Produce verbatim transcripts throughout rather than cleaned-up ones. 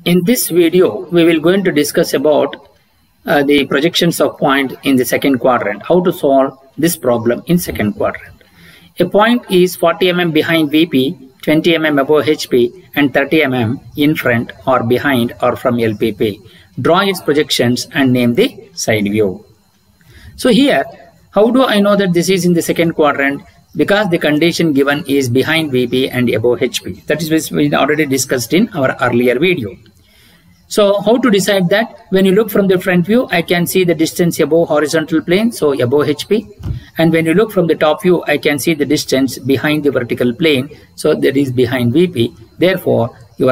In this video, we will going to discuss about uh, the projections of point in the second quadrant, how to solve this problem in second quadrant. A point is forty millimeters behind V P, twenty millimeters above H P and thirty millimeters in front or behind or from L P P. Draw its projections and name the side view. So here, how do I know that this is in the second quadrant? Because the condition given is behind V P and above H P. That is what we already discussed in our earlier video. So how to decide that? When you look from the front view, I can see the distance above horizontal plane, so above H P. And when you look from the top view, I can see the distance behind the vertical plane, so that is behind V P. Therefore, your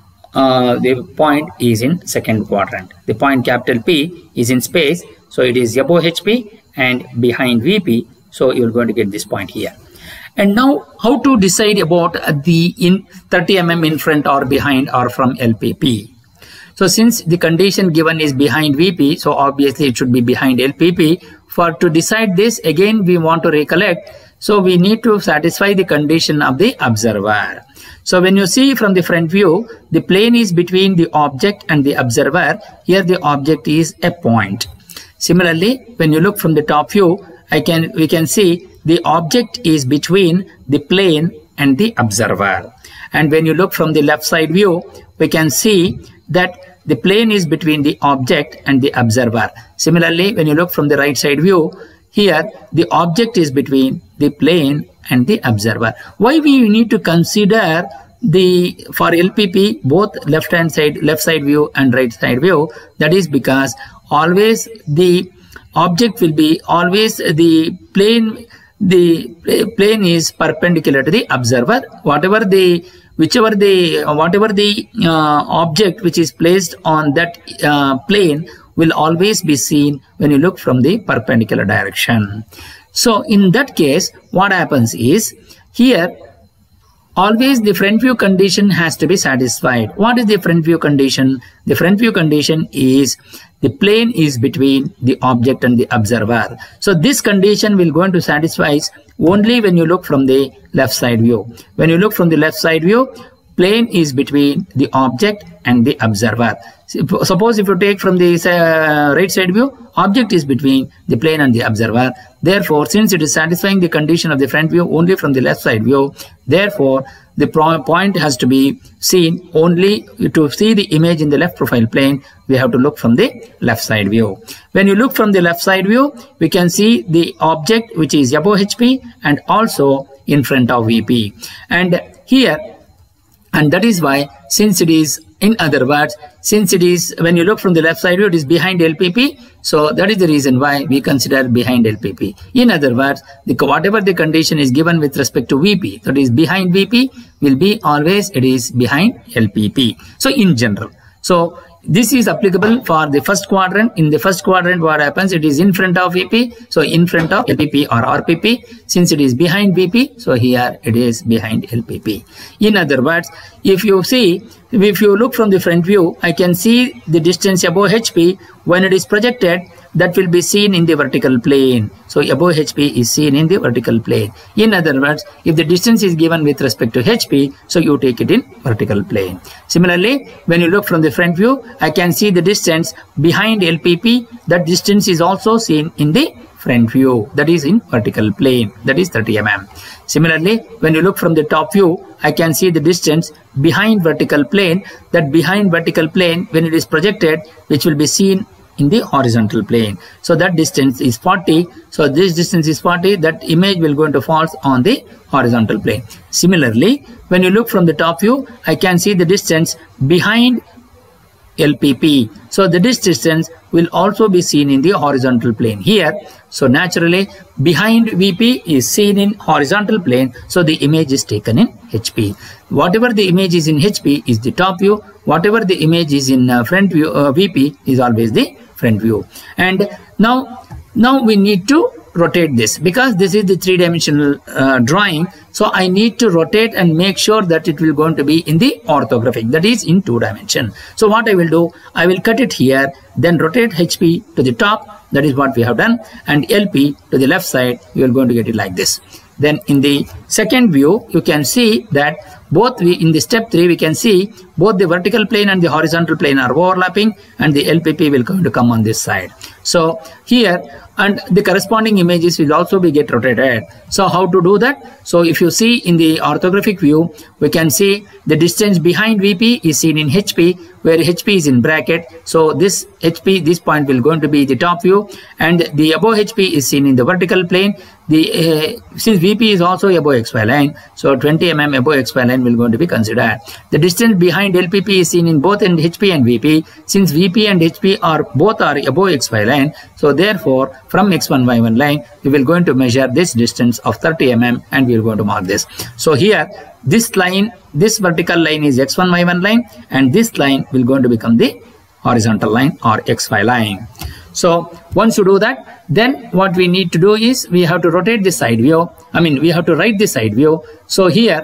uh, the point is in second quadrant. The point capital P is in space, so it is above H P and behind V P. So you're going to get this point here. And now how to decide about the in thirty millimeters in front or behind or from L P P. So since the condition given is behind V P, so obviously it should be behind L P P. For to decide this, again we want to recollect. So we need to satisfy the condition of the observer. So when you see from the front view, the plane is between the object and the observer. Here the object is a point. Similarly, when you look from the top view, I can we can see the object is between the plane and the observer. And when you look from the left side view, we can see that the plane is between the object and the observer. Similarly, when you look from the right side view, here the object is between the plane and the observer. Why we need to consider the for L P P both left hand side left side view and right side view? That is because always the object will be always the plane the plane is perpendicular to the observer. Whatever the whichever the whatever the uh, object which is placed on that uh, plane will always be seen when you look from the perpendicular direction. So in that case, what happens is here always the front view condition has to be satisfied. What is the front view condition? The front view condition is the plane is between the object and the observer. So this condition will going to satisfy only when you look from the left side view. When you look from the left side view, plane is between the object and the observer. Suppose if you take from the uh, right side view, object is between the plane and the observer. Therefore, since it is satisfying the condition of the front view only from the left side view, therefore the point has to be seen only to see the image in the left profile plane. We have to look from the left side view. When you look from the left side view, we can see the object which is above H P and also in front of V P. And here, and that is why, since it is, in other words, since it is, when you look from the left side view, it is behind L P P. So that is the reason why we consider behind L P P. In other words, the, whatever the condition is given with respect to V P, that is behind V P, will be always, it is behind L P P. So in general. So this is applicable for the first quadrant. In the first quadrant, what happens? It is in front of V P. So in front of L P P or R P P. Since it is behind V P, so here it is behind L P P. In other words, if you see, if you look from the front view, I can see the distance above H P. When it is projected, that will be seen in the vertical plane. So above H P is seen in the vertical plane. In other words, if the distance is given with respect to H P, so you take it in vertical plane. Similarly, when you look from the front view, I can see the distance behind L P P. That distance is also seen in the front view, that is in vertical plane, that is thirty millimeters. Similarly, when you look from the top view, I can see the distance behind vertical plane. That behind vertical plane, when it is projected, which will be seen in the horizontal plane. So that distance is forty. So this distance is forty. That image will going to fall on the horizontal plane. Similarly, when you look from the top view, I can see the distance behind L P P. So the distance will also be seen in the horizontal plane here. So naturally, behind V P is seen in horizontal plane. So the image is taken in H P. Whatever the image is in H P is the top view. Whatever the image is in uh, front view, uh, V P is always the front view. And now, now we need to rotate this because this is the three-dimensional uh, drawing. So I need to rotate and make sure that it will going to be in the orthographic, that is in two dimension. So what I will do, I will cut it here, then rotate H P to the top. That is what we have done, and L P to the left side. You are going to get it like this. Then in the second view, you can see that both we in the step three, we can see both the vertical plane and the horizontal plane are overlapping, and the L P P will going to come on this side. So here, and the corresponding images will also be get rotated. So how to do that? So if you see in the orthographic view, we can see the distance behind V P is seen in H P, where H P is in bracket. So this H P, this point will going to be the top view, and the above H P is seen in the vertical plane. The uh, since V P is also above X Y line, so twenty millimeters above X Y line will going to be considered. The distance behind L P P is seen in both in H P and V P. Since V P and H P are both are above X Y line, so therefore from X one Y one line we will going to measure this distance of thirty millimeters, and we are going to mark this. So here this line, this vertical line is X one Y one line, and this line will going to become the horizontal line or X Y line. So once you do that, then what we need to do is we have to rotate the side view. I mean, we have to write the side view. So here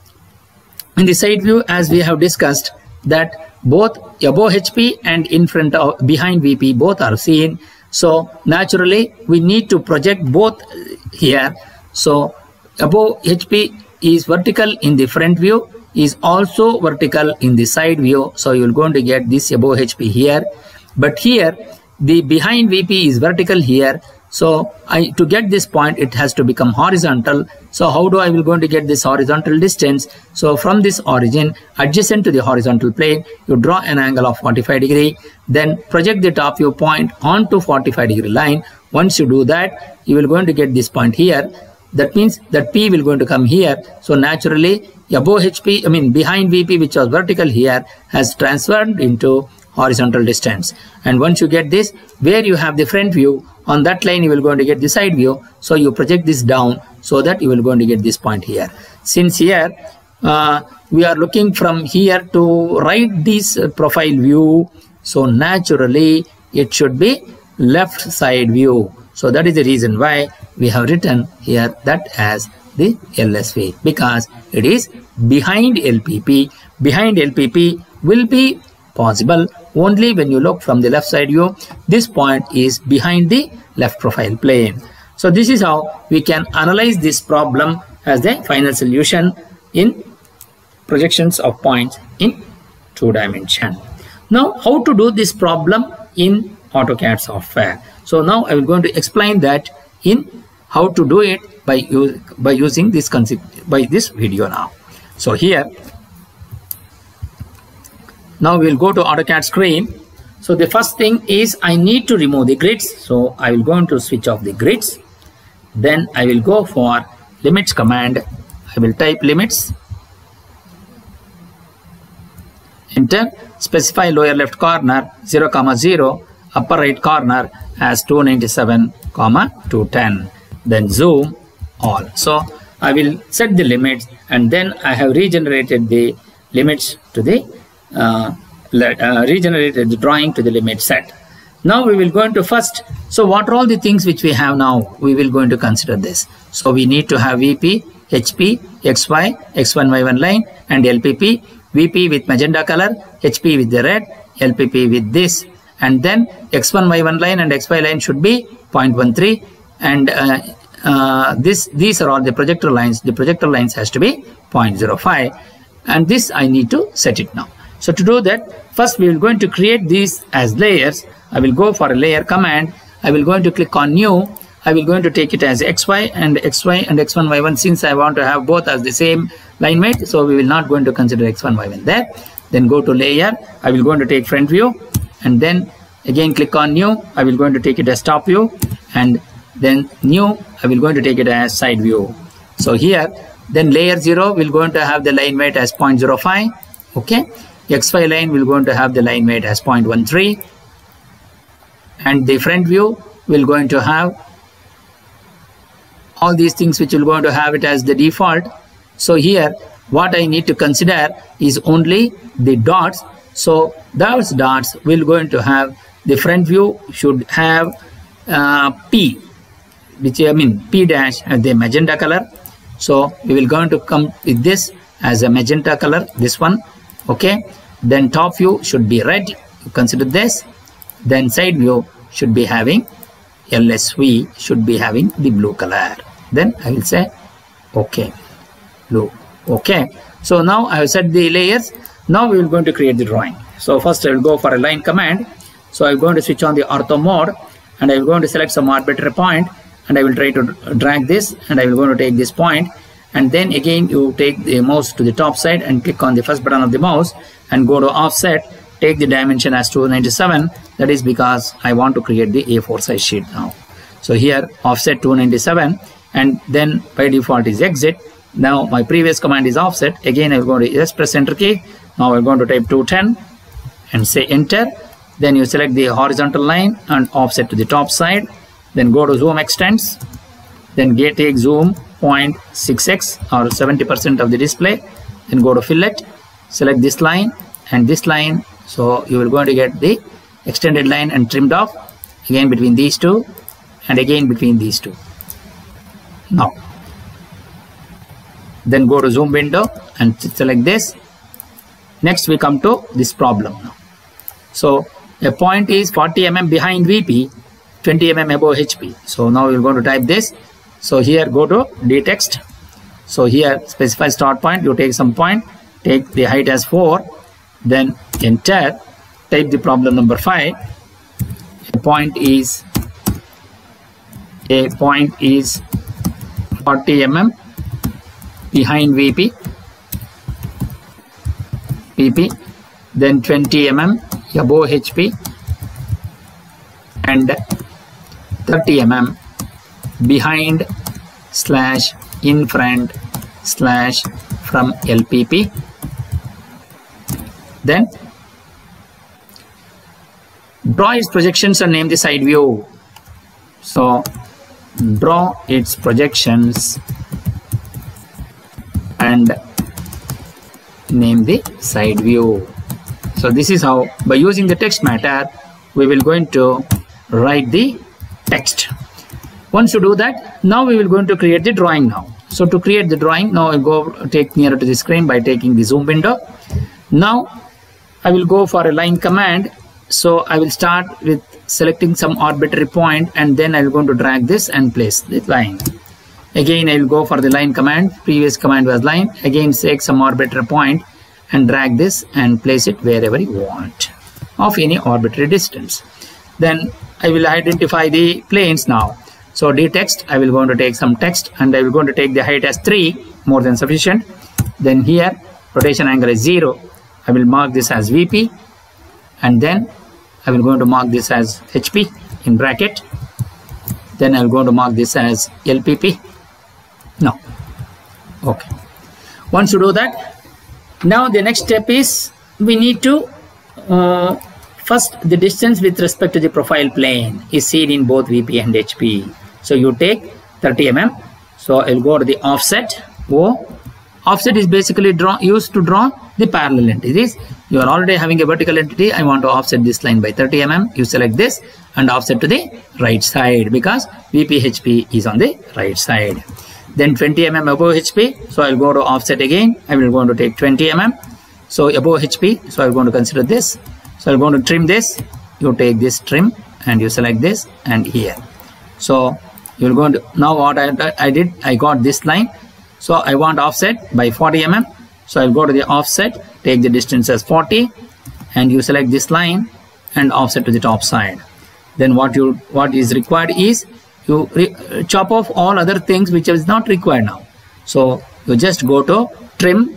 in the side view, as we have discussed, that both above H P and in front of behind V P both are seen. So naturally we need to project both here. So above H P is vertical in the front view, is also vertical in the side view. So you're going to get this above H P here, but here the behind V P is vertical here. So I to get this point, it has to become horizontal. So how do I will going to get this horizontal distance? So from this origin adjacent to the horizontal plane, you draw an angle of forty-five degree, then project the top view point onto forty-five degree line. Once you do that, you will going to get this point here. That means that P will going to come here. So naturally above H P, I mean behind V P, which was vertical here, has transferred into horizontal distance. And once you get this, where you have the front view, on that line you will going to get the side view. So you project this down so that you will going to get this point here. Since here uh, we are looking from here to write this uh, profile view, so naturally it should be left side view. So that is the reason why we have written here that as the L S V, because it is behind L P P. Behind L P P will be possible only when you look from the left side view. This point is behind the left profile plane. So this is how we can analyze this problem as the final solution in projections of points in two dimension. Now how to do this problem in AutoCAD software. So now I will going to explain that in how to do it by use, by using this concept by this video now. So here now we will go to AutoCAD screen. So the first thing is I need to remove the grids. So I will go to switch off the grids. Then I will go for limits command. I will type limits. Enter. Specify lower left corner zero comma zero, upper right corner as two ninety-seven comma two ten. Then zoom all. So I will set the limits, and then I have regenerated the limits to the uh, uh, regenerated the drawing to the limit set. Now we will go into first. So what are all the things which we have now? We will go into consider this. So we need to have V P, H P, X Y, X one Y one line, and L P P. V P with magenta color, H P with the red, L P P with this, and then X one Y one line and X Y line should be zero point one three, and uh, uh, this these are all the projector lines. The projector lines has to be zero point zero five, and this I need to set it now. So to do that, first we will going to create these as layers. I will go for a layer command. I will going to click on new. I will going to take it as X Y and X Y and X one Y one, since I want to have both as the same line mate. So we will not going to consider X one Y one there. Then go to layer. I will going to take front view, and then again click on new. I will going to take it as top view, and then new I will going to take it as side view. So here then layer zero will going to have the line mate as zero point zero five. Okay. X Y line will going to have the line mate as zero point one three, and the front view will going to have all these things which will going to have it as the default. So here what I need to consider is only the dots. So those dots will going to have the front view should have uh, P, which I mean P dash as the magenta color. So we will going to come with this as a magenta color, this one. Okay. Then top view should be red. You consider this. Then side view should be having L S V, should be having the blue color. Then I will say okay, blue. Okay. So now I have set the layers. Now we will going to create the drawing. So first I will go for a line command. So I am going to switch on the ortho mode, and I will going to select some arbitrary point, and I will try to drag this, and I will going to take this point, and then again you take the mouse to the top side and click on the first button of the mouse and go to offset. Take the dimension as two ninety-seven. That is because I want to create the A four size sheet now. So here offset two ninety-seven, and then by default is exit. Now my previous command is offset. Again I will go to just press enter key. Now I'm going to type two ten and say enter. Then you select the horizontal line and offset to the top side. Then go to zoom extents. Then get take zoom zero point six x or seventy percent of the display. Then go to fillet. Select this line and this line. So you will going to get the extended line and trimmed off again between these two and again between these two. Now then go to zoom window and select this. Next we come to this problem now. So a point is forty millimeters behind V P, twenty millimeters above H P. So now we're going to type this. So here go to D text. So here specify start point. You take some point, take the height as four, then enter. Type the problem number five. A point is a point is forty millimeters behind V P, V P, then twenty millimeters above H P, and thirty millimeters behind slash in front slash from L P P. Then draw its projections and name the side view. So draw its projections and name the side view. So this is how, by using the text matter, we will going to write the text. Once you do that, now we will going to create the drawing now. So to create the drawing, now I go take nearer to the screen by taking the zoom window. Now I will go for a line command. So I will start with selecting some arbitrary point, and then I will going to drag this and place the line. Again I will go for the line command. Previous command was line. Again take some arbitrary point and drag this and place it wherever you want of any arbitrary distance. Then I will identify the planes now. So D text, I will going to take some text, and I will going to take the height as three, more than sufficient. Then here rotation angle is zero. I will mark this as V P, and then I will going to mark this as H P in bracket. Then I will going to mark this as L P P. No. Okay. Once you do that, now the next step is we need to uh, first the distance with respect to the profile plane is seen in both V P and H P. So you take thirty millimeters. So I'll go to the offset. O. Offset is basically draw, used to draw the parallel entities. You are already having a vertical entity. I want to offset this line by thirty millimeters. You select this and offset to the right side because V P H P is on the right side. Then twenty millimeters above H P. So I'll go to offset again. I will going to take twenty millimeters. So above H P. So I'm going to consider this. So I'm going to trim this. You take this trim and you select this and here. So you're going to, now what I, I did, I got this line. So I want offset by forty millimeters. So I'll go to the offset, take the distance as forty, and you select this line and offset to the top side. Then what you what is required is you re, chop off all other things which is not required now. So you just go to trim,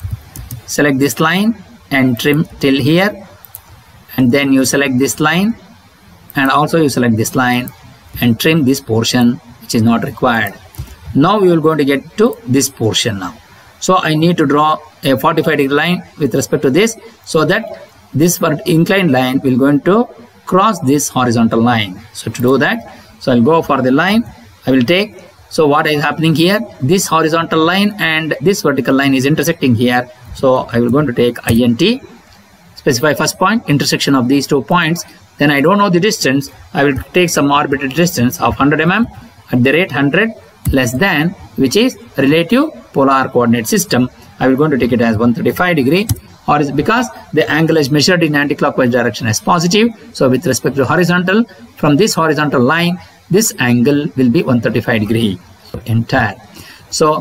select this line and trim till here, and then you select this line and also you select this line and trim this portion which is not required. Now we will going to get to this portion now. So I need to draw a forty-five degree line with respect to this, so that this inclined line will going to cross this horizontal line. So to do that, so I'll go for the line. I will take, so what is happening here, this horizontal line and this vertical line is intersecting here. So I will going to take I N T, specify first point, intersection of these two points. Then I don't know the distance. I will take some arbitrary distance of one hundred millimeters at the rate one hundred less than, which is relative polar coordinate system. I will going to take it as one hundred thirty-five degree, or is because the angle is measured in anti-clockwise direction as positive. So with respect to horizontal, from this horizontal line, this angle will be one hundred thirty-five degree. So enter. So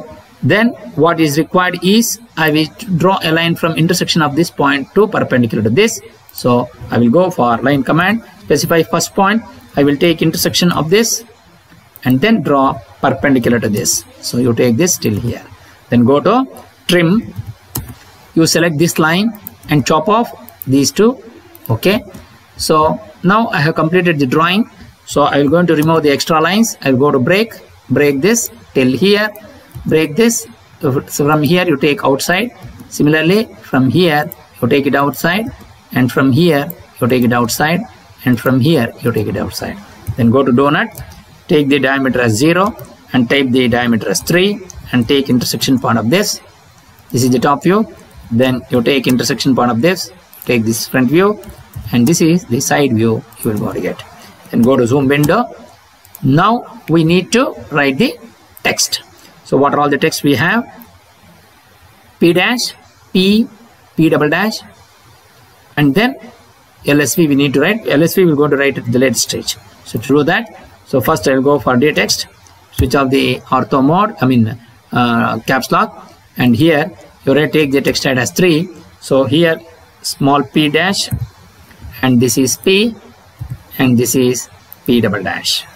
Then what is required is I will draw a line from intersection of this point to perpendicular to this. So I will go for line command, specify first point. I will take intersection of this and then draw perpendicular to this. So you take this till here. Then go to trim. You select this line and chop off these two. Okay. So now I have completed the drawing. So I will going to remove the extra lines. I will go to break, break this till here, break this. So from here you take outside. Similarly, from here you take it outside, and from here you take it outside, and from here you take it outside. Then go to donut, take the diameter as zero and type the diameter as three and take intersection point of this. This is the top view. Then you take intersection point of this, take this front view, and this is the side view you will go to get. Then go to zoom window. Now we need to write the text. So what are all the text we have? P dash, P, P double dash, and then L S V we need to write. L S V will go to write at the later stage. So to do that, so first I will go for the text, switch off the ortho mode, I mean uh, caps lock, and here you already take the text height as three. So here small p dash, and this is P, and this is P double dash.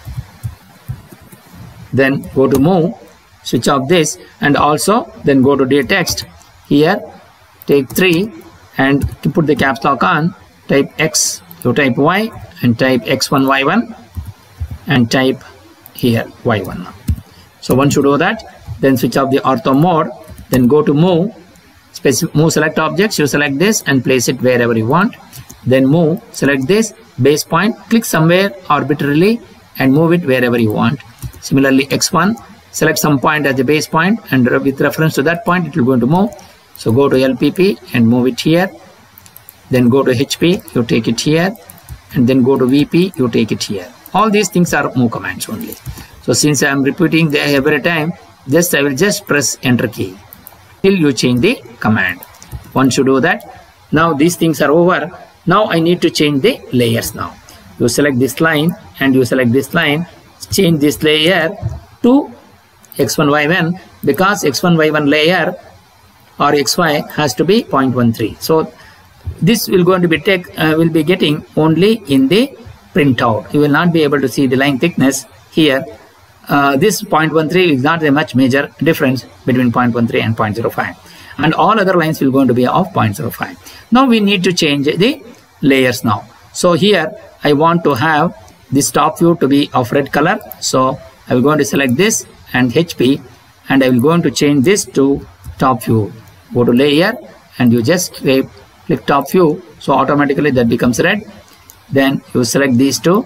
Then go to move, switch off this, and also then go to the text. Here take three and to put the caps lock on, type X, you type Y and type X one Y one and type here Y one. So once you do that, then switch off the ortho mode, then go to move, specific move select objects, you select this and place it wherever you want. Then move, select this base point, click somewhere arbitrarily and move it wherever you want. Similarly X one, select some point as the base point, and with reference to that point it will go to move. So go to L P P and move it here. Then go to H P, you take it here, and then go to V P, you take it here. All these things are move commands only. So since I am repeating them every time, just I will just press enter key till you change the command. Once you do that, now these things are over. Now I need to change the layers now. You select this line and you select this line, change this layer to X one Y one, because X one Y one layer or X Y has to be zero point one three. So this will going to be take uh, will be getting only in the printout. You will not be able to see the line thickness here. Uh, this zero point one three is not a much major difference between zero point one three and zero point zero five, and all other lines will going to be of zero point zero five. Now we need to change the layers now. So here I want to have this top view to be of red color. So I will going to select this and H P, and I will going to change this to top view. Go to layer and you just click, click top view, so automatically that becomes red. Then you select these two,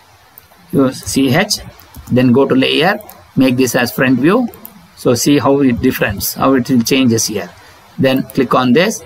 you C H, then go to layer, make this as front view. So see how it difference, how it changes here. Then click on this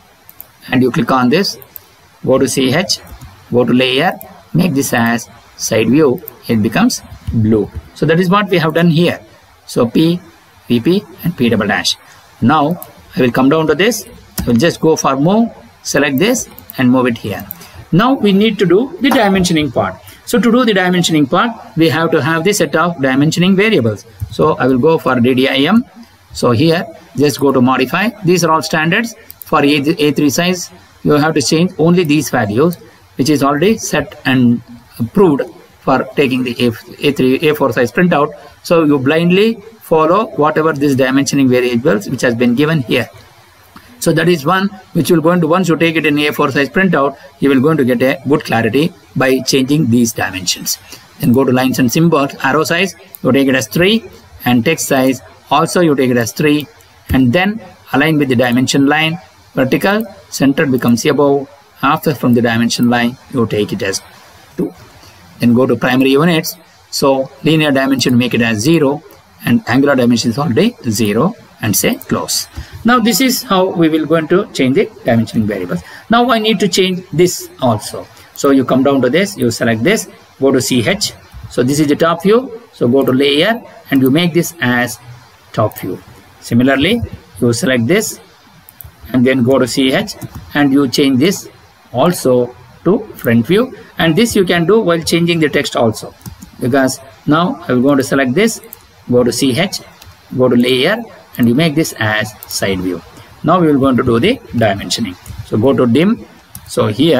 and you click on this, go to C H, go to layer, make this as side view, it becomes blue. So that is what we have done here. So P, V P and P double dash. Now I will come down to this, I will just go for move, select this and move it here. Now we need to do the dimensioning part. So to do the dimensioning part, we have to have the set of dimensioning variables. So I will go for D D I M. So here just go to modify. These are all standards. For A three size, you have to change only these values, which is already set and approved for taking the A three, A four size printout. So you blindly follow whatever these dimensioning variables which has been given here. So that is one which will going to, once you take it in A four size printout, you will going to get a good clarity by changing these dimensions. Then go to lines and symbols, arrow size, you take it as three, and text size also you take it as three, and then align with the dimension line, vertical, center becomes above, after from the dimension line you take it as two. Then go to primary units, so linear dimension make it as zero, and angular dimension is already zero, and say close. Now this is how we will going to change the dimensioning variables. Now I need to change this also. So you come down to this, you select this, go to C H. So this is the top view. So go to layer and you make this as top view. Similarly, you select this and then go to C H and you change this also to front view. And this you can do while changing the text also. Because now I will go to select this, go to C H, go to layer and you make this as side view. Now we will going to do the dimensioning. So go to dim. So here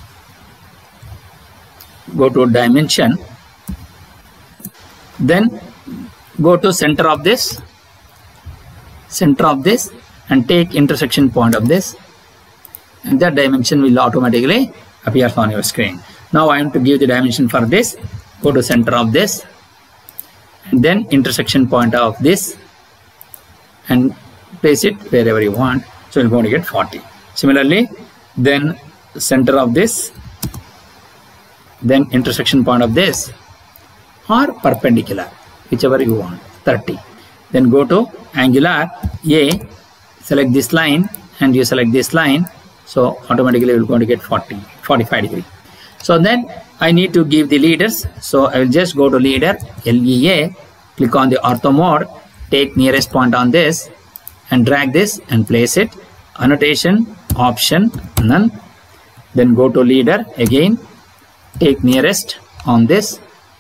go to dimension, then go to center of this, center of this, and take intersection point of this, and that dimension will automatically appear on your screen. Now I am to give the dimension for this. Go to center of this, and then intersection point of this, and place it wherever you want. So you're going to get forty. Similarly, then center of this, then intersection point of this, or perpendicular, whichever you want, thirty. Then go to angular A, select this line, and you select this line. So automatically you're going to get forty, forty-five degree. So then I need to give the leaders. So I will just go to leader, L E A, click on the ortho mode, take nearest point on this, and drag this and place it. Annotation, option, none. Then go to leader again, take nearest on this,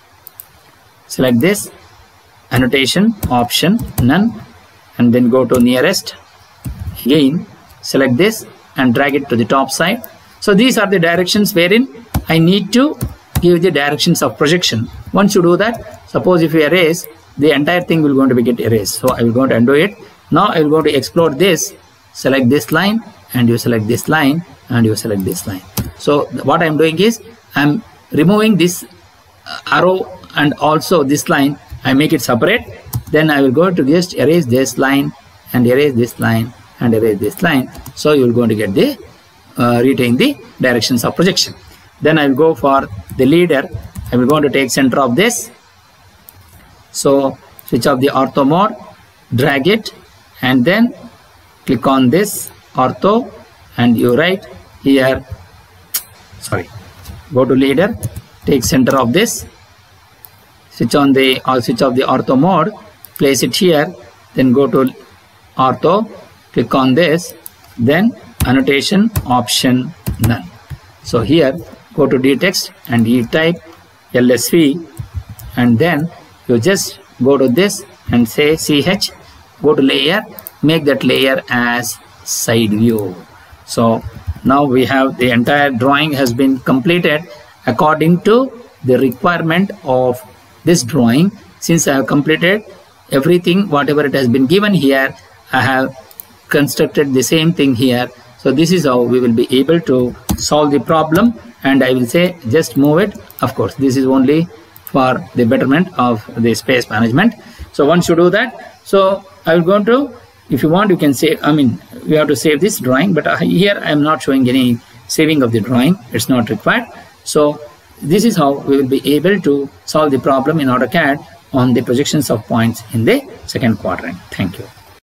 select this, annotation, option, none, and then go to nearest again, select this and drag it to the top side. So these are the directions wherein I need to give the directions of projection. Once you do that, suppose if you erase, the entire thing will going to be get erased. So I will go to undo it. Now I will go to explore this, select this line, and you select this line, and you select this line. So what I am doing is I am removing this arrow and also this line. I make it separate. Then I will go to just erase this line and erase this line and erase this line. So you will going to get the uh, retain the directions of projection. Then I will go for the leader. I will going to take center of this. So switch off the ortho mode, drag it, and then click on this ortho, and you write here, sorry, go to leader, take center of this, switch on the or switch off the ortho mode, place it here, then go to ortho, click on this, then annotation, option, none. So here go to D text and you type L S V, and then you just go to this and say C H, go to layer, make that layer as side view. So now we have the entire drawing has been completed according to the requirement of this drawing. Since I have completed everything, whatever it has been given here, I have constructed the same thing here. So this is how we will be able to solve the problem, and I will say just move it. Of course, this is only for the betterment of the space management. So once you do that, so I will go to, if you want, you can save, I mean, we have to save this drawing, but here I am not showing any saving of the drawing. It's not required. So this is how we will be able to solve the problem in AutoCAD on the projections of points in the second quadrant. Thank you.